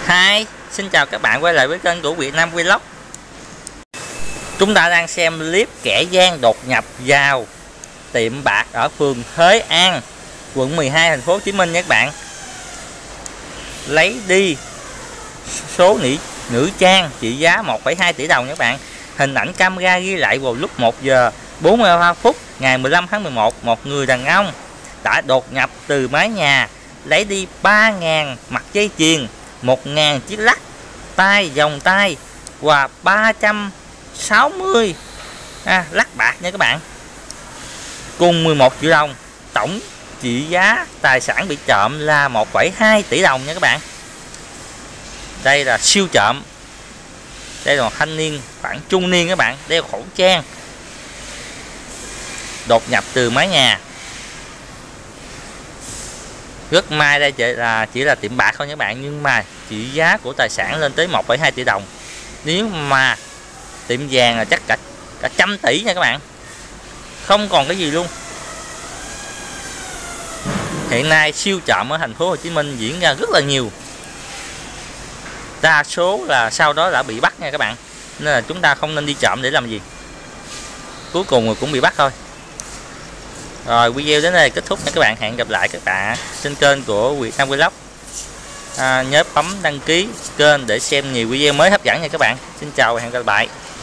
Hi, xin chào các bạn quay lại với kênh của Việt Nam Vlog. Chúng ta đang xem clip kẻ gian đột nhập vào tiệm bạc ở phường Thới An, quận 12, thành phố Hồ Chí Minh nha các bạn. Lấy đi số nữ trang trị giá 1,2 tỷ đồng nha các bạn. Hình ảnh camera ghi lại vào lúc 1 giờ 43 phút ngày 15 tháng 11, một người đàn ông đã đột nhập từ mái nhà, lấy đi 3.000 mặt dây chuyền, 1.000 chiếc lắc tay, vòng tay và 360 lắc bạc nha các bạn, cùng 11 triệu đồng. Tổng trị giá tài sản bị trộm là 1,2 tỷ đồng nha các bạn. Đây là siêu trộm. Đây là một thanh niên khoảng trung niên các bạn, đeo khẩu trang, đột nhập từ mái nhà. Rất may đây chỉ là tiệm bạc thôi các bạn, nhưng mà trị giá của tài sản lên tới 1,2 tỷ đồng. Nếu mà tiệm vàng là chắc cả 100 tỷ nha các bạn, không còn cái gì luôn. Hiện nay siêu trộm ở thành phố Hồ Chí Minh diễn ra rất là nhiều, đa số là sau đó đã bị bắt nha các bạn, nên là chúng ta không nên đi trộm để làm gì, cuối cùng rồi cũng bị bắt thôi. Rồi video đến đây kết thúc nha các bạn. Hẹn gặp lại các bạn trên kênh của Việt Nam Vlog. Nhớ bấm đăng ký kênh để xem nhiều video mới hấp dẫn nha các bạn. Xin chào và hẹn gặp lại.